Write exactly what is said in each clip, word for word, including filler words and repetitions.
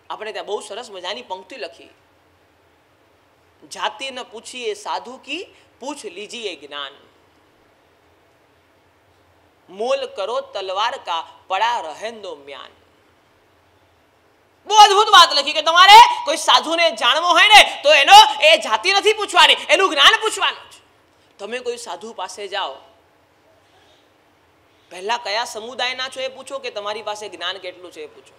આપણે ત્યાં બહુ સરસ મજાની પંક્તિ લખી, જાતિ ન પૂછીએ સાધુ કી પૂછ લીજીએ જ્ઞાન, મોલ કરો તલવાર કા પડા રહેંદો મ્યાન. બહુ અદભુત વાત લખી કે તમારે કોઈ સાધુને જાણવો હોય ને તો એનો એ જાતિ નથી પૂછવાની, એનું જ્ઞાન પૂછવાનું છે. તમે કોઈ સાધુ પાસે જાઓ, પહેલા કયા સમુદાયના છો એ પૂછો કે તમારી પાસે જ્ઞાન કેટલું છે એ પૂછો.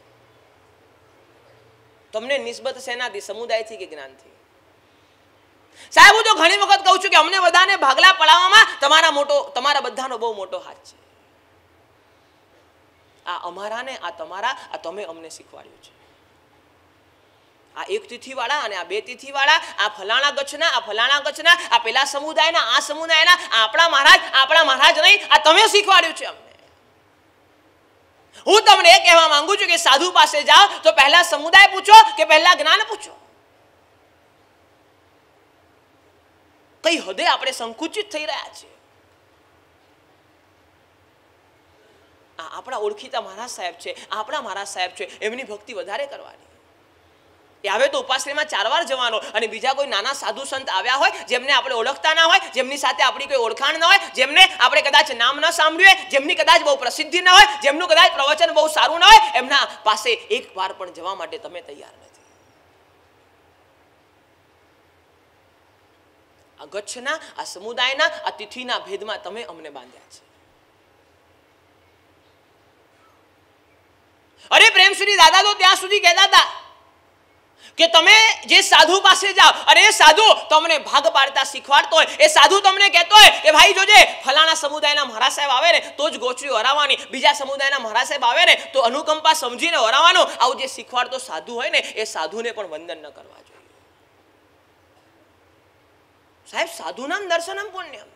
તમને નિસ્બત શેનાથી, સમુદાયથી કે જ્ઞાનથી? સાહેબ હું તો ઘણી વખત કહું છું કે અમને બધાને ભાગલા પડાવવામાં તમારા મોટો તમારા બધાનો બહુ મોટો હાથ છે. આ અમારા ને આ તમારા, આ તમે અમને શીખવાડ્યું છે. આ એક તિથિ વાળા અને આ બે તિથિ વાળા, આ ફલાણા ગચ્છના, આ ફલાણા ગચ્છના, આ પેલા સમુદાયના, આ સમુદાયના, આપણા મહારાજ, આપણા મહારાજ નહીં, આ તમે શીખવાડ્યું છે અમને. હું તમને એ કહેવા માંગુ છું કે સાધુ પાસે જાઓ તો પહેલા સમુદાય પૂછો કે પહેલા જ્ઞાન પૂછો. કઈ હદે આપણે સંકુચિત થઈ રહ્યા છીએ. આ આપણા ઓળખીતા મહારાજ સાહેબ છે, આપણા મહારાજ સાહેબ છે, એમની ભક્તિ વધારે કરવાની. એ આવે તો ઉપાશ્રયમાં ચાર વાર જવાનો, અને બીજા કોઈ નાના સાધુ સંત આવ્યા હોય જેમને આપણે ઓળખતા ના હોય, જેમની સાથે આપણી કોઈ ઓળખાણ ના હોય, જેમને આપણે કદાચ નામ ન સાંભળ્યું હોય, જેમની કદાચ બહુ પ્રસિદ્ધિ ના હોય, જેમનું કદાચ પ્રવચન બહુ સારું ના હોય, એમના પાસે એક વાર પણ જવા માટે તમે તૈયાર નથી. આ ગચ્છના, આ સમુદાયના, આ તિથિના ભેદમાં તમે અમને બાંધ્યા છે. અરે પ્રેમશ્રી દાદા તો ત્યાં સુધી કહેતા હતા કે તમે જે સાધુ પાસે જાઓ, અરે એ સાધુ તમને ભાગ પાડતા શીખવાડતો હોય, એ સાધુ તમને કહેતો હોય કે ભાઈ જોજે ફલાણા સમુદાયના મહારાજ સાહેબ આવે ને તો જ ગોચરી હરાવવાની, બીજા સમુદાયના મહારાજ સાહેબ આવે ને તો અનુકંપા સમજીને હરાવવાનું. આવું જે શીખવાડતો સાધુ હોય ને એ સાધુને પણ વંદન ન કરવા જોઈએ. સાહેબ સાધુનામ દર્શનમ પુણ્યમ.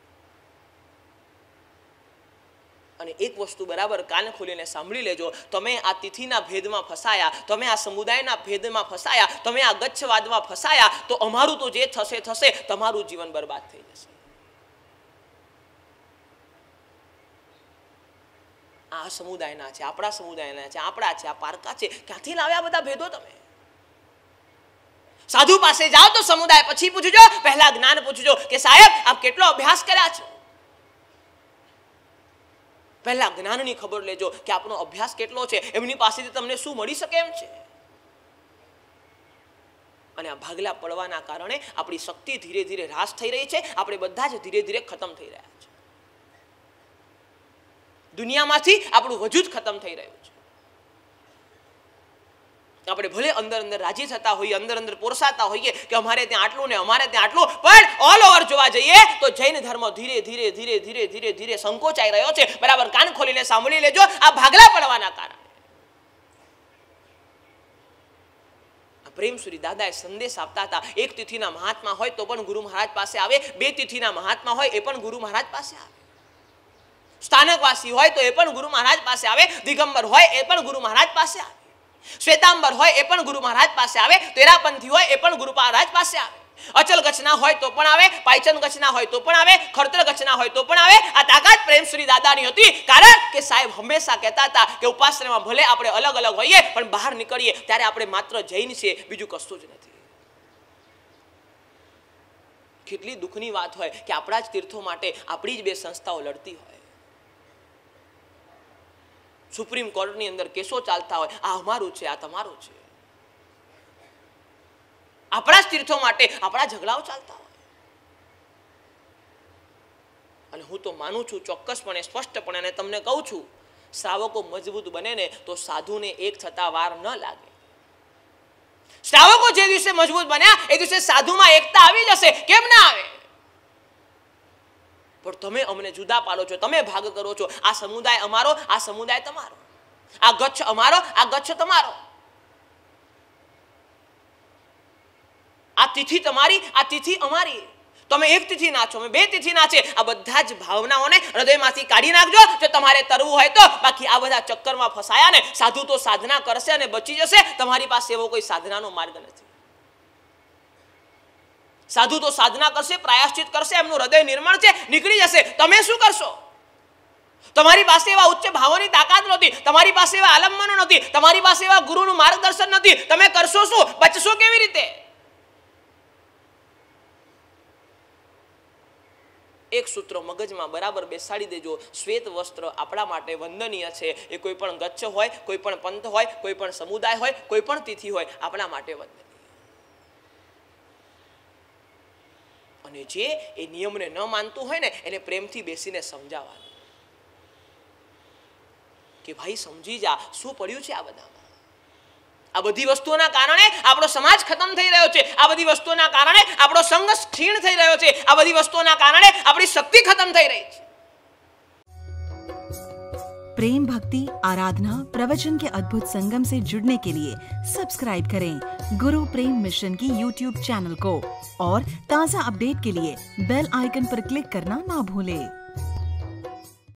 અને એક વસ્તુ બરાબર કાન ખોલીને સાંભળી લેજો, તમે આ તિથિના ભેદમાં ફસાયા, તમે આ સમુદાયના ભેદમાં ફસાયા, તમે આ ગચ્છવાદમાં ફસાયા તો અમારું તો જે થશે થશે, તમારું જીવન બરબાદ થઈ જશે. આ સમુદાયના છે, આપણા સમુદાયના છે, આપણા છે, આ પારકા છે, ક્યાંથી લાવ્યા બધા ભેદો તમે? સાધુ પાસે જાઓ તો સમુદાય પછી પૂછજો, પહેલા જ્ઞાન પૂછજો કે સાહેબ આપ કેટલો અભ્યાસ કર્યા છો. પહેલા જ્ઞાનની ખબર લેજો કે આપણો અભ્યાસ કેટલો છે, એમની પાસેથી તમને શું મળી શકે એમ છે. અને આ ભાગલા પડવાના કારણે આપણી શક્તિ ધીરે ધીરે હ્રાસ થઈ રહી છે, આપણે બધા જ ધીરે ધીરે ખતમ થઈ રહ્યા છે. દુનિયામાંથી આપણું વજૂદ ખતમ થઈ રહ્યું છે. આપણે ભલે અંદર અંદર રાજી થતા હોઈએ, અંદર અંદર પોરસાતા હોઈએ કે અમારે ત્યાં આટલું ને અમારે ત્યાં આટલું, પણ ઓલ ઓવર જોવા જઈએ તો જૈન ધર્મ ધીરે ધીરે ધીરે ધીરે ધીરે ધીરે સંકોચાઈ રહ્યો છે. બરાબર કાન ખોલીને સાંભળી લેજો, આ ભાગલા પડવાના કારણે. પ્રેમસુરી દાદાએ સંદેશ આપતા હતા, એક તિથિના મહાત્મા હોય તો પણ ગુરુ મહારાજ પાસે આવે, બે તિથિના મહાત્મા હોય એ પણ ગુરુ મહારાજ પાસે આવે, સ્થાનકવાસી હોય તો એ પણ ગુરુ મહારાજ પાસે આવે, દિગંબર હોય એ પણ ગુરુ મહારાજ પાસે આવે, શ્વેતાંબર હોય એ પણ ગુરુ મહારાજ પાસે આવે, તેરાપંથી હોય એ પણ ગુરુ મહારાજ પાસે આવે, અચલ ગચના હોય તો પણ આવે, પાયચન ગચના હોય તો પણ આવે, ખરતર ગચના હોય તો પણ આવે. આ તાકાત પ્રેમશ્રી દાદાની હતી, કારણ કે સાહેબ હંમેશા કહેતા હતા કે ઉપાસનામાં ભલે આપણે અલગ અલગ હોઈએ પણ બહાર નીકળીએ ત્યારે આપણે માત્ર જૈન છીએ, બીજું કશું જ નથી. કેટલી દુઃખની વાત હોય કે આપણા જ તીર્થો માટે આપણી જ બે સંસ્થાઓ લડતી હોય, સુપ્રીમ કોર્ટની અંદર કેસો ચાલતા હોય, આ અમારું છે, આ તમારું છે. આપણા જ તીર્થો માટે આપણા ઝઘડાઓ ચાલતા હોય. અને હું તો માનું છું ચોક્કસપણે, સ્પષ્ટપણે, અને તમને કહું છું, શ્રાવકો મજબૂત બને ને તો સાધુને એક થતા વાર ન લાગે. શ્રાવકો જે દિવસે મજબૂત બન્યા એ દિવસે સાધુમાં એકતા આવી જશે. કેમ ના આવે? પણ તમે અમને જુદા પાડો છો, તમે ભાગ કરો છો. આ સમુદાય અમારો, આ સમુદાય તમારો, આ ગચ્છ અમારો, આ ગચ્છ તમારો, આ તિથિ તમારી, આ તિથિ અમારી. તમે એક તિથિ ના છો, અમે બે તિથિ ના છે. આ બધા જ ભાવનાઓને હૃદયમાંથી કાઢી નાખજો જો તમારે તરવું હોય તો. બાકી આ બધા ચક્કરમાં ફસાયા ને સાધુ તો સાધના કરશે અને બચી જશે. તમારી પાસે એવો કોઈ સાધનાનો માર્ગ નથી. સાધુ તો સાધના કરશે, પ્રાયશ્ચિત કરશે, એમનું હૃદય નિર્મળ છે, નીકળી જશે. તમે શું કરશો? તમારી પાસે એવા ઉચ્ચ ભાવોની તાકાત નહોતી, તમારી પાસે એવા આલંબનો નથી, તમારી પાસે એવા ગુરુનું માર્ગદર્શન નથી. તમે કરશો શું? બચશો કેવી રીતે? એક સૂત્ર મગજમાં બરાબર બેસાડી દેજો. શ્વેત વસ્ત્ર આપણા માટે વંદનીય છે. એ કોઈ પણ ગચ્છ હોય, કોઈ પણ પંથ હોય, કોઈ પણ સમુદાય હોય, કોઈ પણ તિથિ હોય, આપણા માટે વંદનીય. અને જે એ નિયમને ન માનતું હોય ને એને પ્રેમથી બેસીને સમજાવવાનું કે ભાઈ સમજી જા, શું પડ્યું છે આ બધામાં. આ બધી વસ્તુઓના કારણે આપણો સમાજ ખતમ થઈ રહ્યો છે. આ બધી વસ્તુઓના કારણે આપણો સંઘ ક્ષીણ થઈ રહ્યો છે. આ બધી વસ્તુઓના કારણે આપણી શક્તિ ખતમ થઈ રહી છે. प्रेम भक्ति आराधना प्रवचन के अद्भुत संगम से जुड़ने के लिए सब्सक्राइब करें गुरु प्रेम मिशन की यूट्यूब चैनल को और ताज़ा अपडेट के लिए बेल आइकन पर क्लिक करना ना भूलें।